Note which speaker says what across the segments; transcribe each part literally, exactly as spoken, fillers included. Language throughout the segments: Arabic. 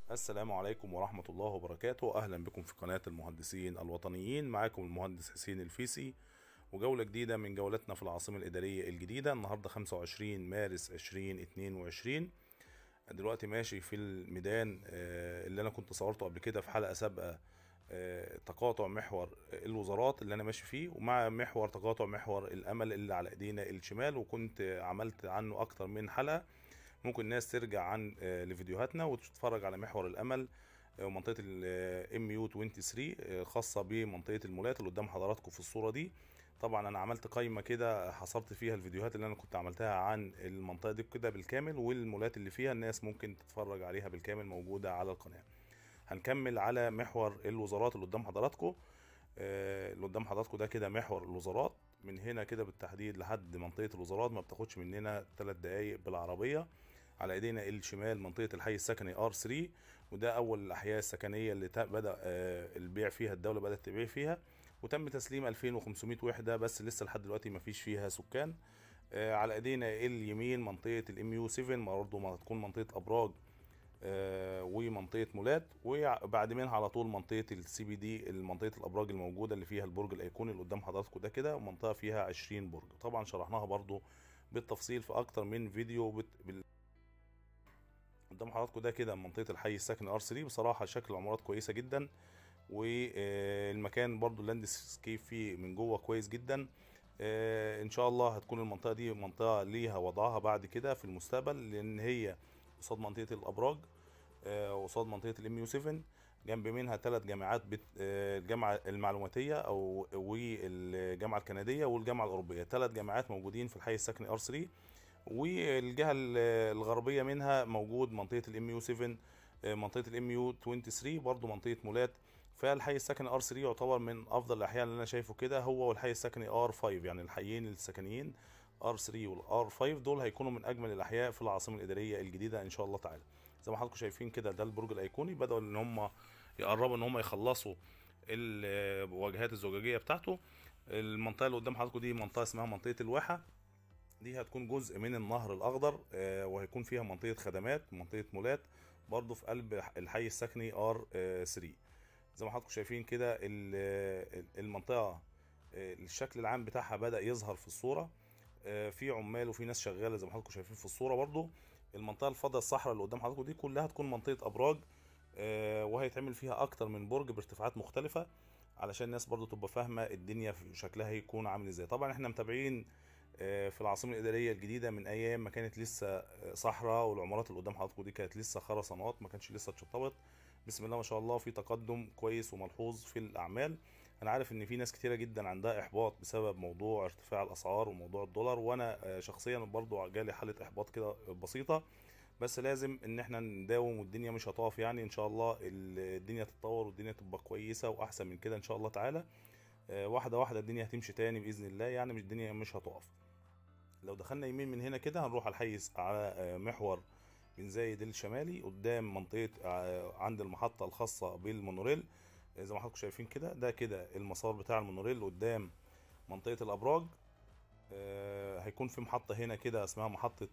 Speaker 1: السلام عليكم ورحمة الله وبركاته. أهلا بكم في قناة المهندسين الوطنيين. معاكم المهندس حسين الفيسي، وجولة جديدة من جولتنا في العاصمة الإدارية الجديدة. النهاردة خمسة وعشرين مارس ألفين واتنين وعشرين. دلوقتي ماشي في الميدان اللي أنا كنت صورته قبل كده في حلقة سابقة، تقاطع محور الوزارات اللي أنا ماشي فيه، ومع محور تقاطع محور الأمل اللي على إيدينا الشمال، وكنت عملت عنه أكتر من حلقة. ممكن الناس ترجع عن لفيديوهاتنا وتتفرج على محور الامل ومنطقه الام يو تلاتة وعشرين خاصه بمنطقه المولات اللي قدام حضراتكم في الصوره دي. طبعا انا عملت قائمه كده حصرت فيها الفيديوهات اللي انا كنت عملتها عن المنطقه دي كده بالكامل، والمولات اللي فيها الناس ممكن تتفرج عليها بالكامل، موجوده على القناه. هنكمل على محور الوزارات اللي قدام حضراتكم. اللي قدام حضراتكم ده كده محور الوزارات، من هنا كده بالتحديد لحد منطقه الوزارات ما بتاخدش مننا ثلاث دقايق بالعربيه. على ايدينا الشمال منطقه الحي السكني ار تلاتة، وده اول الاحياء السكنيه اللي بدا البيع فيها، الدوله بدات تبيع فيها، وتم تسليم ألفين وخمسمائة وحده، بس لسه لحد دلوقتي ما فيش فيها سكان. على ايدينا اليمين منطقه الام يو سبعة، برضه ما هتكون منطقه ابراج ومنطقه مولات، وبعد منها على طول منطقه السي بي دي، منطقه الابراج الموجوده اللي فيها البرج الايقوني اللي قدام حضراتكم ده كده، منطقه فيها عشرين برج. طبعا شرحناها برضه بالتفصيل في اكتر من فيديو بت... بال... قدام حضراتكم ده كده منطقه الحي السكني ار تلاتة. بصراحه شكل العمارات كويسه جدا، والمكان برضو اللاند سكيب فيه من جوه كويس جدا. ان شاء الله هتكون المنطقه دي منطقه ليها وضعها بعد كده في المستقبل، لان هي قصاد منطقه الابراج، قصاد منطقه الام يو سبعة، جنب منها ثلاث جامعات، الجامعه المعلوماتيه او والجامعه الكنديه والجامعه الاوروبيه. ثلاث جامعات موجودين في الحي السكني ار تلاتة، والجهه الغربيه منها موجود منطقه الام يو سبعة، منطقه الام يو تلاتة وعشرين، برضو منطقه مولات. فالحي السكني ار تلاتة يعتبر من افضل الاحياء اللي انا شايفه كده، هو والحي السكني ار خمسة، يعني الحيين السكنيين ار تلاتة والار خمسة دول هيكونوا من اجمل الاحياء في العاصمه الاداريه الجديده ان شاء الله تعالى. زي ما حضراتكم شايفين كده، ده البرج الايقوني، بداوا ان هم يقربوا ان هم يخلصوا الواجهات الزجاجيه بتاعته. المنطقه اللي قدام حضراتكم دي منطقه اسمها منطقه الواحه، دي هتكون جزء من النهر الاخضر، وهيكون فيها منطقه خدمات، منطقه مولات، برضو في قلب الحي السكني ار تلاتة. زي ما حضراتكم شايفين كده المنطقه الشكل العام بتاعها بدأ يظهر في الصوره، في عمال وفي ناس شغاله زي ما حضراتكم شايفين في الصوره. برضو المنطقه الفاضيه الصحراء اللي قدام حضراتكم دي كلها تكون منطقه ابراج، وهيتعمل فيها اكتر من برج بارتفاعات مختلفه، علشان الناس برضو تبقى فاهمه الدنيا في شكلها هيكون عامل ازاي. طبعا احنا متابعين في العاصمه الاداريه الجديده من ايام ما كانت لسه صحراء، والعمارات اللي قدام حضراتكم دي كانت لسه خرسانات، ما كانش لسه اتشطبت. بسم الله ما شاء الله، في تقدم كويس وملحوظ في الاعمال. انا عارف ان في ناس كتيره جدا عندها احباط بسبب موضوع ارتفاع الاسعار وموضوع الدولار، وانا شخصيا برضو جالي حاله احباط كده بسيطه، بس لازم ان احنا نداوم، والدنيا مش هتقف يعني. ان شاء الله الدنيا تتطور والدنيا تبقى كويسه واحسن من كده ان شاء الله تعالى. واحده واحده الدنيا هتمشي تاني باذن الله، يعني مش الدنيا مش هتقف. لو دخلنا يمين من هنا كده هنروح على الحي على محور بن زايد الشمالي، قدام منطقه عند المحطه الخاصه بالمونوريل. زي ما حضراتكم شايفين كده، ده كده المسار بتاع المونوريل قدام منطقه الابراج. هيكون في محطه هنا كده اسمها محطه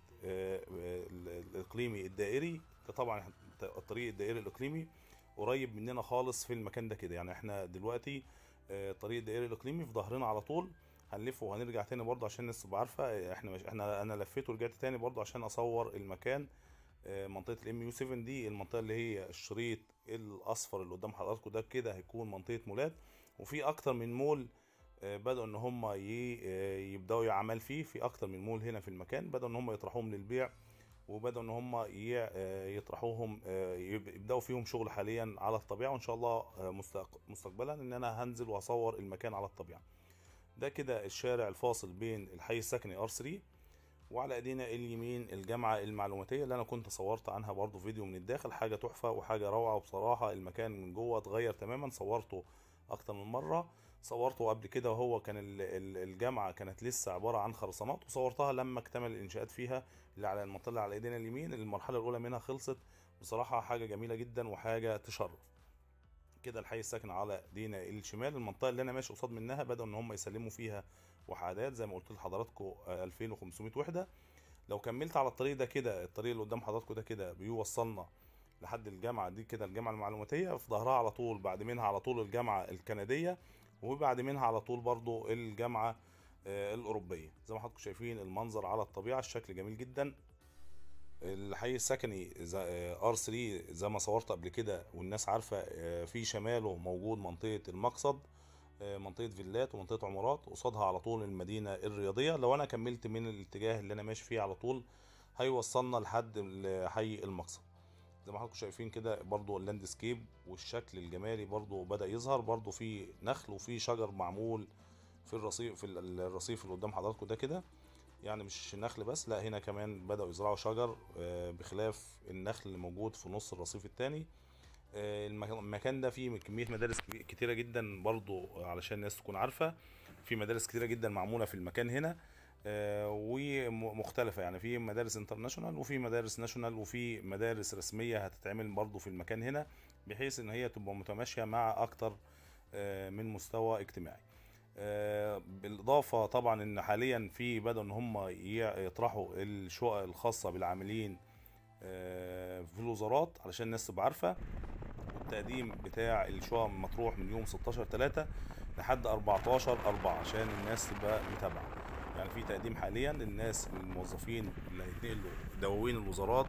Speaker 1: الاقليمي الدائري، ده طبعا الطريق الدائري الاقليمي قريب مننا خالص في المكان ده كده. يعني احنا دلوقتي الطريق الدائري الاقليمي في ظهرنا على طول، هنلف وهنرجع تاني برضه عشان الناس تبقى عارفه. احنا مش احنا انا لفيت ورجعت تاني برضه عشان اصور المكان. منطقه الام يو سبعة دي المنطقه اللي هي الشريط الاصفر اللي قدام حضراتكم ده كده هيكون منطقه مولات، وفي اكتر من مول بدأوا ان هم يبداوا يعمل فيه، في اكتر من مول هنا في المكان بدأوا ان هم يطرحوهم للبيع، وبدأوا ان هم يطرحوهم يبداوا فيهم شغل حاليا على الطبيعه، وان شاء الله مستقبلا ان انا هنزل واصور المكان على الطبيعه. ده كده الشارع الفاصل بين الحي السكني ار تلاتة، وعلى ايدينا اليمين الجامعه المعلوماتيه اللي انا كنت صورت عنها برضو فيديو من الداخل، حاجه تحفه وحاجه روعه. وبصراحه المكان من جوه اتغير تماما، صورته اكتر من مره، صورته قبل كده وهو كان الجامعه كانت لسه عباره عن خرسانات، وصورتها لما اكتمل الانشاءات فيها اللي على المنطقه اللي على ايدينا اليمين، المرحله الاولى منها خلصت. بصراحه حاجه جميله جدا وحاجه تشرف. كده الحي الساكن على ايدينا الشمال، المنطقه اللي انا ماشي قصاد منها بدأوا ان هم يسلموا فيها وحدات زي ما قلت لحضراتكم ألفين وخمسمائة وحده. لو كملت على الطريق ده كده، الطريق اللي قدام حضراتكم ده كده بيوصلنا لحد الجامعه دي كده الجامعه المعلوماتيه، في ظهرها على طول بعد منها على طول الجامعه الكنديه، وبعد منها على طول برضو الجامعه آه، الاوروبيه. زي ما حضراتكم شايفين المنظر على الطبيعه، الشكل جميل جدا. الحي السكني ار ثلاثة زي ما صورت قبل كده والناس عارفه، آه، في شماله موجود منطقه المقصد، آه، منطقه فيلات ومنطقه عمارات، قصادها على طول المدينه الرياضيه. لو انا كملت من الاتجاه اللي انا ماشي فيه على طول هيوصلنا لحد حي المقصد. زي ما حضراتكم شايفين كده برضو اللاندسكيب والشكل الجمالي برضو بدأ يظهر، برضو في نخل وفي شجر معمول في الرصيف، في الرصيف اللي قدام حضراتكم ده كده، يعني مش نخل بس، لا هنا كمان بدأوا يزرعوا شجر، آه، بخلاف النخل اللي موجود في نص الرصيف التاني. آه، المكان المكان ده فيه كمية مدارس كبي- كتيرة جدا برضو علشان الناس تكون عارفة. في مدارس كتيرة جدا معمولة في المكان هنا، آه، ومختلفة، يعني في مدارس انترناشونال وفي مدارس ناشونال وفي مدارس رسمية هتتعمل برضو في المكان هنا، بحيث ان هي تبقى متماشية مع اكتر آه، من مستوى اجتماعي. آه، بالاضافه طبعا ان حاليا في بدأوا ان هم ي- يطرحوا الشقق الخاصه بالعاملين آه، في الوزارات علشان الناس تبقى عارفه. والتقديم بتاع الشقق مطروح من يوم ستاشر تلاتة لحد اربعتاشر اربعة عشان الناس تبقى متابعه. يعني في تقديم حاليا للناس الموظفين اللي هيتنقلوا دواوين الوزارات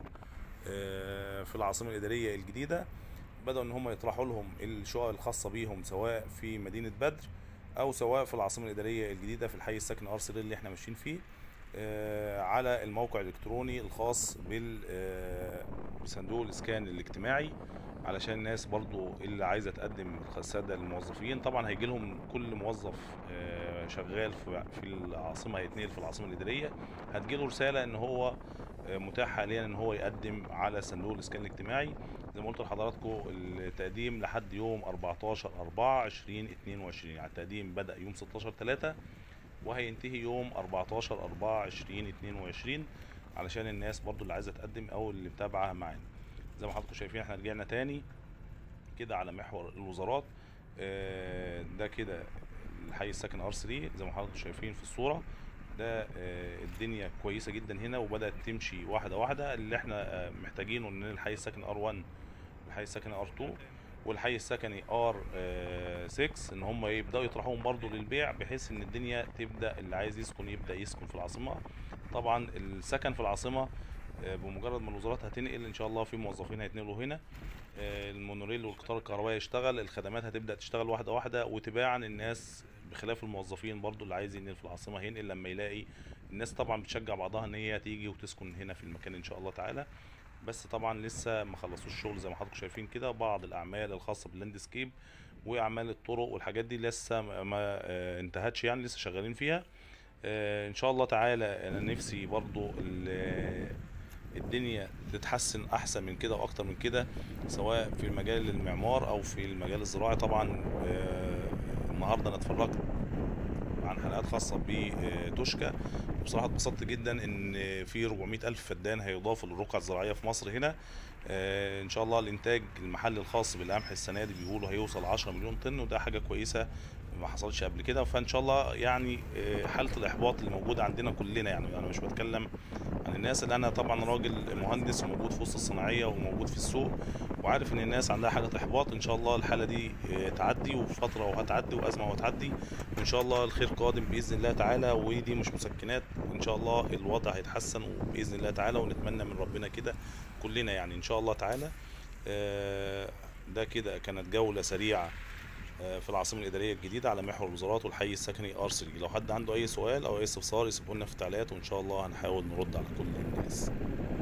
Speaker 1: آه، في العاصمه الاداريه الجديده، بدأوا ان هم يطرحوا لهم الشقق الخاصه بيهم سواء في مدينه بدر او سواء في العاصمه الاداريه الجديده في الحي السكني ار ثلاثة اللي احنا ماشيين فيه، آه، على الموقع الالكتروني الخاص بال آه، بصندوق الاسكان الاجتماعي، علشان الناس برضو اللي عايزه تقدم الساده للموظفين. طبعا هيجي لهم كل موظف آه، شغال في في العاصمه، هيتنقل في العاصمه الاداريه، هتجي له رساله ان هو آه، متاح حاليا ان هو يقدم على صندوق الاسكان الاجتماعي. زي ما قلت لحضراتكم التقديم لحد يوم اربعتاشر اربعة الفين واتنين وعشرين، يعني التقديم بدأ يوم ستاشر تلاتة وهينتهي يوم اربعتاشر اربعة الفين واتنين وعشرين، علشان الناس برضو اللي عايزه تقدم او اللي متابعه معانا. زي ما حضراتكم شايفين احنا رجعنا تاني كده على محور الوزارات، آه، ده كده الحي السكن ار ثلاثة زي ما حضراتكم شايفين في الصوره ده. آه، الدنيا كويسه جدا هنا وبدات تمشي واحده واحده. اللي احنا آه، محتاجينه ان الحي السكن ار واحد، الحي السكني ار اتنين، والحي السكني ار ستة ان هم يبداوا يطرحوهم برضو للبيع، بحيث ان الدنيا تبدا اللي عايز يسكن يبدا يسكن في العاصمه. طبعا السكن في العاصمه آه، بمجرد ما الوزارات هتنقل ان شاء الله في موظفين هيتنقلوا هنا، آه، المونوريل والقطار الكهربائي يشتغل، الخدمات هتبدا تشتغل واحده واحده، وتباعا الناس بخلاف الموظفين برضو اللي عايز ينقل في العاصمه هينقل لما يلاقي الناس طبعا بتشجع بعضها ان هي تيجي وتسكن هنا في المكان ان شاء الله تعالى. بس طبعا لسه ما خلصوش الشغل زي ما حضراتكم شايفين كده، بعض الاعمال الخاصه باللاندسكيب واعمال الطرق والحاجات دي لسه ما ما، آه، انتهتش، يعني لسه شغالين فيها. آه، ان شاء الله تعالى انا نفسي برضو ال- الدنيا تتحسن احسن من كده واكتر من كده، سواء في مجال المعمار او في المجال الزراعي. طبعا آه، النهارده انا اتفرجت عن حلقات خاصة بتوشكا، بصراحة اتبسطت جدا ان في اربعمية الف فدان هيضافوا للرقعة الزراعية في مصر هنا. آه، ان شاء الله الانتاج المحلي الخاص بالقمح السنة دي بيقولوا هيوصل عشرة مليون طن، وده حاجة كويسة ما حصلش قبل كده. فان شاء الله يعني آه، حالة الاحباط اللي موجودة عندنا كلنا، يعني انا مش بتكلم عن الناس، اللي انا طبعا راجل مهندس وموجود في وسط الصناعيه وموجود في السوق وعارف ان الناس عندها حاله احباط. ان شاء الله الحاله دي آه، تعدي، وفي فتره وهتعدي، وازمه وهتعدي، وان شاء الله الخير قادم باذن الله تعالى. ودي مش مسكنات، ان شاء الله الوضع هيتحسن باذن الله تعالى، ونتمنى من ربنا كده كلنا يعني ان شاء الله تعالى. آه، ده كده كانت جوله سريعه آه، في العاصمه الاداريه الجديده على محور الوزارات والحي السكني ار ثلاثة. لو حد عنده اي سؤال او اي استفسار يسيبه لنا في التعليقات، وان شاء الله هنحاول نرد على كل الناس.